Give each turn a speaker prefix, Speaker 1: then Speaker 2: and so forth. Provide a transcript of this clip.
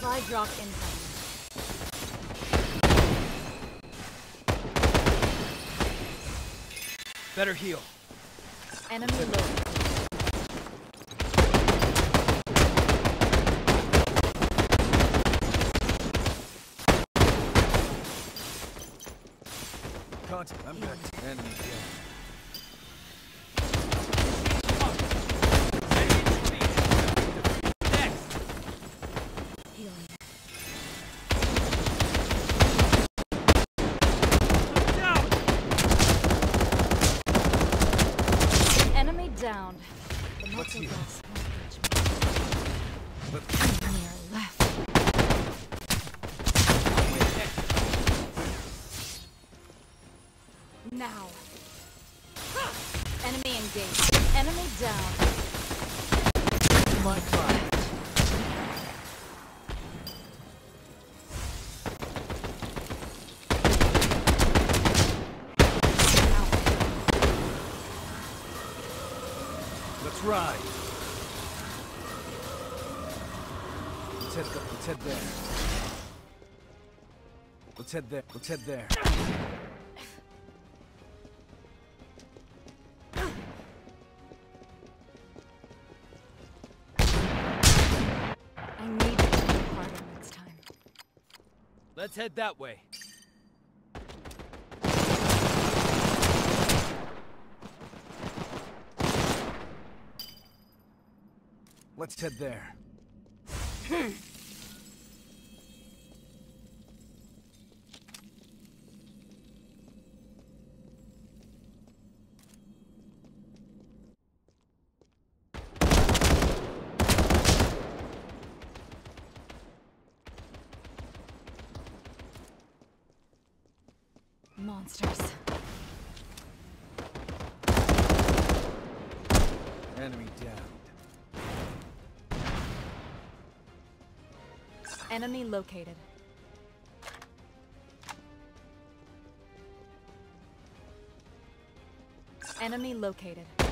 Speaker 1: Supply drop incoming.
Speaker 2: Better heal.
Speaker 1: Enemy low.
Speaker 2: Contact. I'm back. Enemy dead.
Speaker 1: Healing. Enemy down. The muscle gas won't reach me. Near left. Now. Enemy engaged. Enemy down.
Speaker 2: My fire. Let's ride. Let's head there. Let's head there. Let's head there.
Speaker 1: I need to work harder next time.
Speaker 2: Let's head that way. Let's head there.
Speaker 1: Monsters.
Speaker 2: Enemy downed.
Speaker 1: Enemy located. Enemy located.